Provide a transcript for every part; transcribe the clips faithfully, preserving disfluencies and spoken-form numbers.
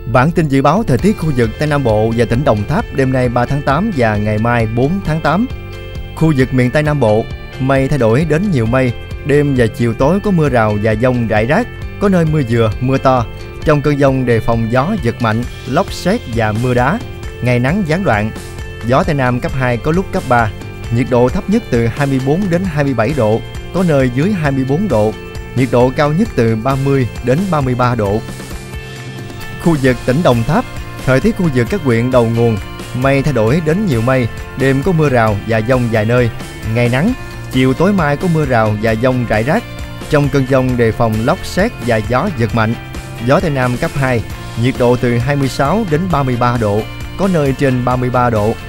Bản tin dự báo thời tiết khu vực Tây Nam Bộ và tỉnh Đồng Tháp đêm nay ba tháng tám và ngày mai bốn tháng tám. Khu vực miền Tây Nam Bộ, mây thay đổi đến nhiều mây, đêm và chiều tối có mưa rào và dông rải rác, có nơi mưa vừa, mưa to. Trong cơn dông đề phòng gió giật mạnh, lốc sét và mưa đá. Ngày nắng gián đoạn, gió Tây Nam cấp hai có lúc cấp ba. Nhiệt độ thấp nhất từ hai mươi bốn đến hai mươi bảy độ, có nơi dưới hai mươi bốn độ. Nhiệt độ cao nhất từ ba mươi đến ba mươi ba độ. Khu vực tỉnh Đồng Tháp, thời tiết khu vực các huyện đầu nguồn, mây thay đổi đến nhiều mây, đêm có mưa rào và dông vài nơi, ngày nắng, chiều tối mai có mưa rào và dông rải rác. Trong cơn dông đề phòng lốc sét và gió giật mạnh, gió Tây Nam cấp hai, nhiệt độ từ hai mươi sáu đến ba mươi ba độ, có nơi trên ba mươi ba độ.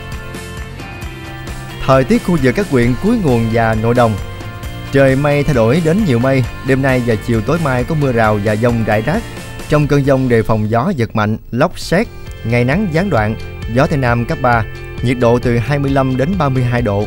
Thời tiết khu vực các huyện cuối nguồn và nội đồng, trời mây thay đổi đến nhiều mây, đêm nay và chiều tối mai có mưa rào và dông rải rác. Trong cơn dông đề phòng gió giật mạnh, lốc sét, ngày nắng gián đoạn, gió Tây Nam cấp ba, nhiệt độ từ hai mươi lăm đến ba mươi hai độ.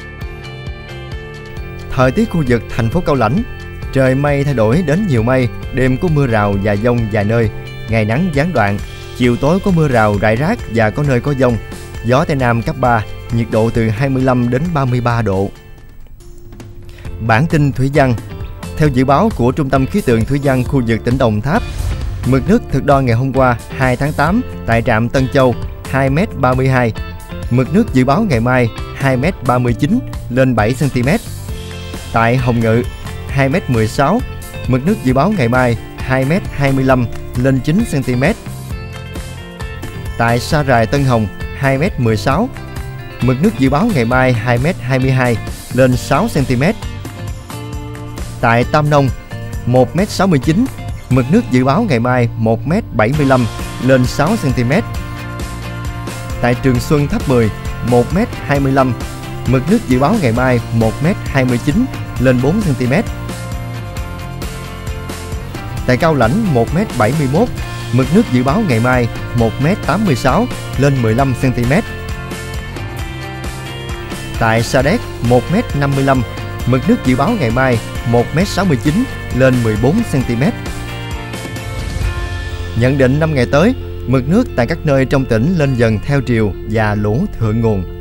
Thời tiết khu vực thành phố Cao Lãnh, trời mây thay đổi đến nhiều mây, đêm có mưa rào và dông vài nơi, ngày nắng gián đoạn, chiều tối có mưa rào rải rác và có nơi có dông, gió Tây Nam cấp ba, nhiệt độ từ hai mươi lăm đến ba mươi ba độ. Bản tin thủy văn. Theo dự báo của Trung tâm Khí tượng Thủy văn khu vực tỉnh Đồng Tháp, mực nước thực đo ngày hôm qua hai tháng tám tại trạm Tân Châu hai mét ba mươi hai, mực nước dự báo ngày mai hai mét ba mươi chín lên bảy xăng ti mét. Tại Hồng Ngự hai mét mười sáu, mực nước dự báo ngày mai hai mét hai mươi lăm lên chín xăng ti mét. Tại Sa Rài Tân Hồng hai mét mười sáu, mực nước dự báo ngày mai hai mét hai mươi hai lên sáu xăng ti mét. Tại Tam Nông một mét sáu mươi chín, mực nước dự báo ngày mai một mét bảy mươi lăm lên sáu xăng ti mét. Tại Trường Xuân Tháp mười một mét hai mươi lăm, mực nước dự báo ngày mai một mét hai mươi chín lên bốn xăng ti mét. Tại Cao Lãnh một mét bảy mươi mốt, mực nước dự báo ngày mai một mét tám mươi sáu lên mười lăm xăng ti mét. Tại Sa Đéc một mét năm mươi lăm, mực nước dự báo ngày mai một mét sáu mươi chín lên mười bốn xăng ti mét. Nhận định năm ngày tới, mực nước tại các nơi trong tỉnh lên dần theo triều và lũ thượng nguồn.